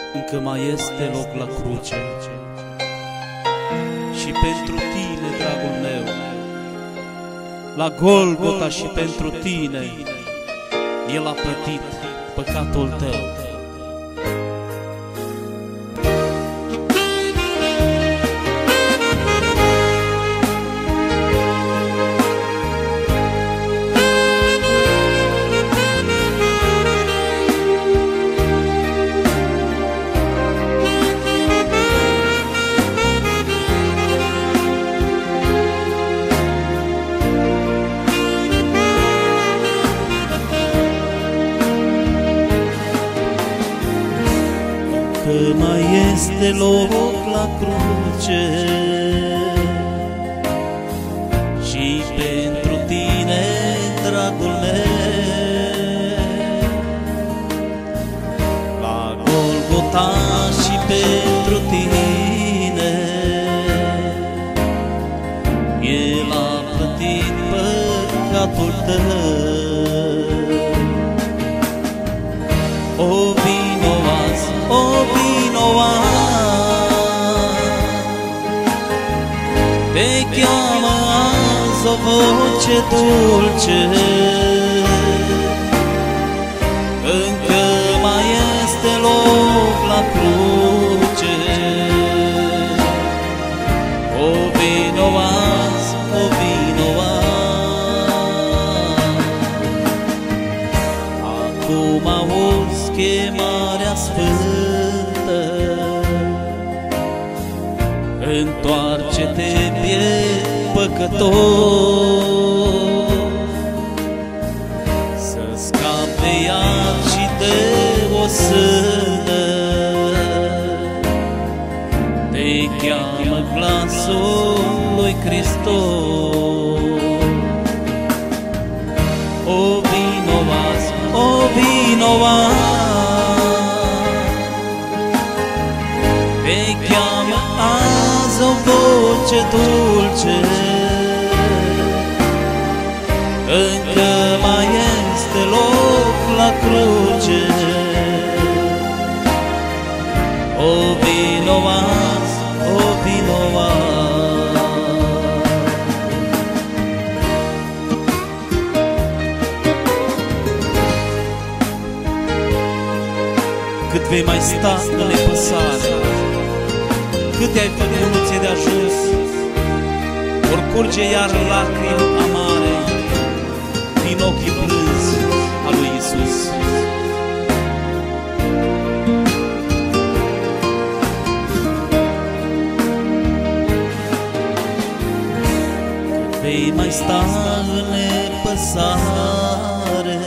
încă mai este loc la cruce. Și pentru tine, dragul meu, la Golgota și pentru tine, El a plătit păcatul tău. Că mai este loc la cruce și pentru tine, dragul meu, la Golgota și pentru tine, El a plătit păcatul tău. O vinovați, o vinovat, te cheamă azi o voce dulce, încă mai este loc la cruce. O vinovat, o vinovat, acum auzi chemarea sfântă, întoarce-te, biet păcătos, să scapi de iad și de o sână. Te cheamă glasul lui Hristos. O vinovat, o vinovat, te cheamă azi o voce dulce, încă mai este loc la cruce. O vinovat, o vinovat, cât vei mai sta în nepăsare, cât ai făcut nu ți-e de ajuns, ori curge iar lacrimi amare din ochii plânzi a lui Iisus. Cât vei mai sta în nepăsare,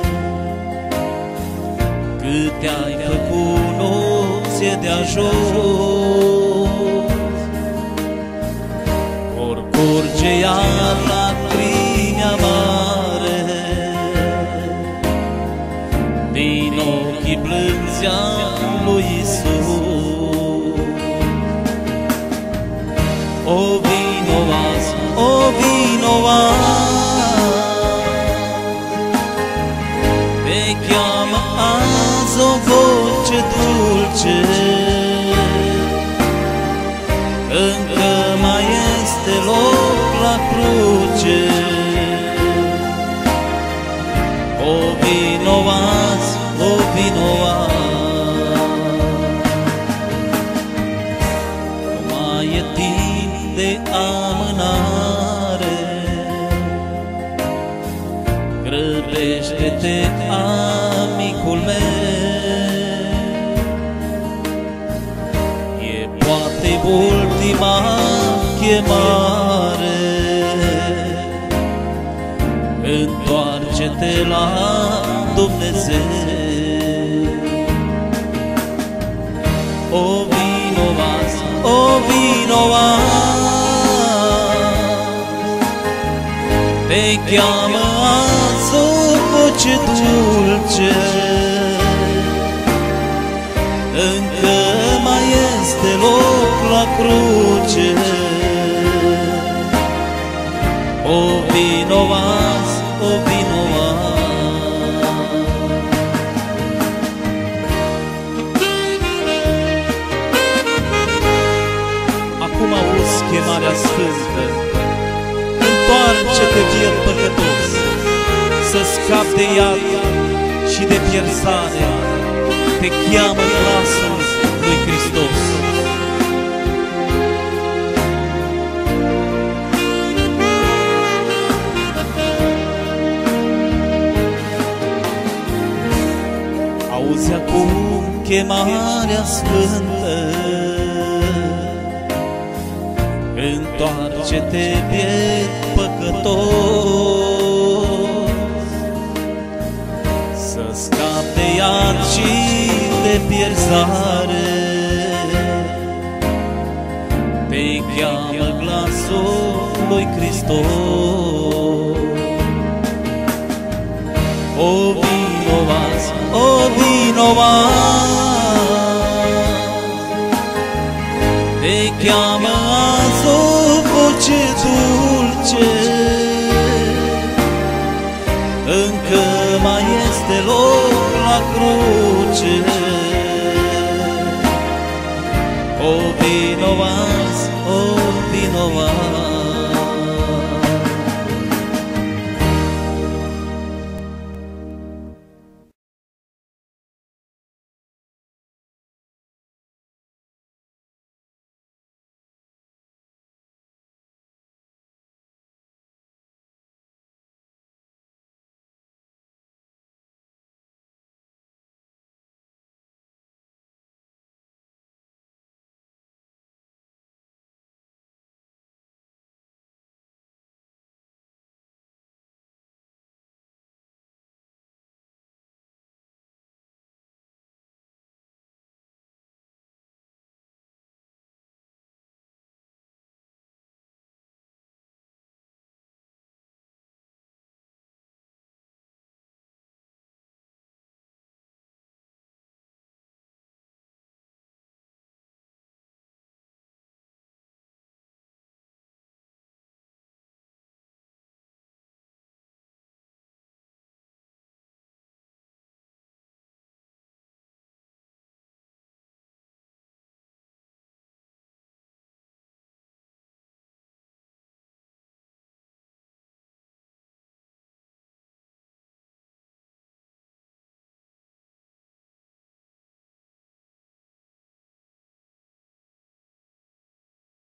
cât te-ai făcut nu ți-e de ajuns, ori curge iar lacrimi amare din ochii blânzi a lui Iisus. O vinovat, o vinovat, te cheamă azi o voce dulce, încă mai este loc la cruce. O vinovat, o vinovat, nu mai e timp de amânare, grăbește-te, amicul meu, e poate ultima chemare, întoarce-te la Dumnezeu. O vinovat, o vinovat, te cheamă azi o voce dulce, încă mai este loc la cruce. O vinovat, o vinovat, chemarea sfântă. Întoarce-te, biet păcătos, să scapi de iad și de pierzare. Te cheamă glasul lui Hristos. Auzi acum chemarea sfântă, întoarce-te, biet păcătos, să scapi de iad și de pierzare. Te cheamă glasul lui Hristos. O vinovați, o vinovați, te cheamă azi o voce dulce. Încă mai este loc la cruce,